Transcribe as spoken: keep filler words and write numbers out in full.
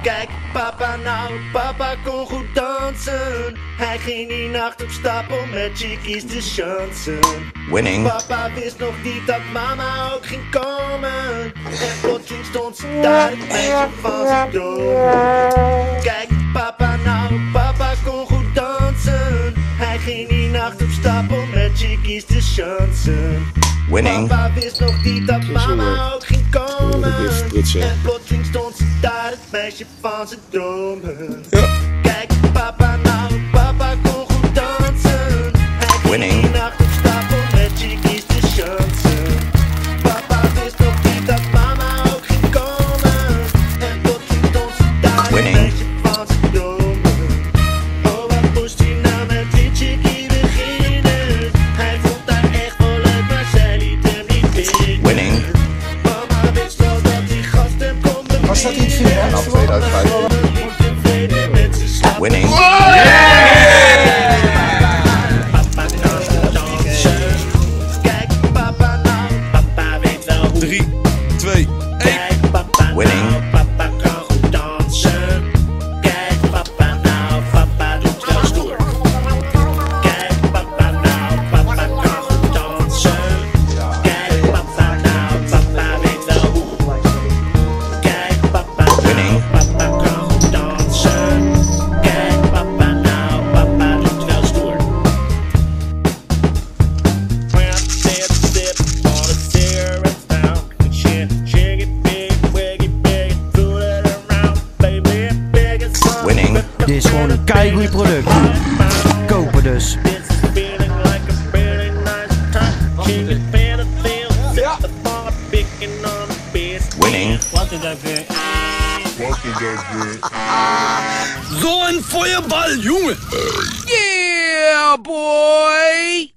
Kijk papa nou, papa kon goed dansen. Hij ging die nacht op stap om met chickies te chansen. Winning. Papa wist nog niet dat mama ook ging komen. En plotseling stond ze daar, het meisje van zijn droom. Kijk papa nou, papa kon goed dansen. Hij ging die nacht op stap om met chickies te chansen. Winning. Papa wist nog niet dat mama ook ging komen. En plotseling stond ze daar, het meisje van zijn dromen. Ja. Kijk papa nou, papa kon goed dansen. Hij ging Winning. die nacht op stap om met chickies te chansen. Papa wist nog niet dat mama ook ging komen. En plotseling stond ze daar, het Winning. meisje van zijn dromen. Oh, wat moest hij nou met die chickie beginnen? Hij vond haar echt wel leuk, maar zij liet hem niet binnen. Winning. Mama wist wel dat die gast hem kon beminnen. Was dat niet vier? Nou, tweeduizend vijftien. Niet tevreden met zijn slap. Winning. Papa kan goed dansen. Kijk papa nou, papa weet wel hoe. drie, twee, één. Kijk papa Winning. nou, papa kan goed dansen. Kijk papa nou, papa doet wel stoer. Kijk papa nou, papa kan goed dansen. Kijk papa nou, papa weet wel hoe. Kijk papa nou, Winning. papa kan goed dansen. Kijk papa nou, papa doet wel stoer. Dip, dip, all the cigarettes down. Shit, shake it big, wiggy big, throw it around, baby, big as sun. Winning. Dit is gewoon een keigoed product. Kopen dus. This is feeling like a really nice time. Shake it, feel it, feel it, set the bar, picking on the beat. Winning. Wat is dat weer? Zo'n feuerbal, jongen! Yeah, boy!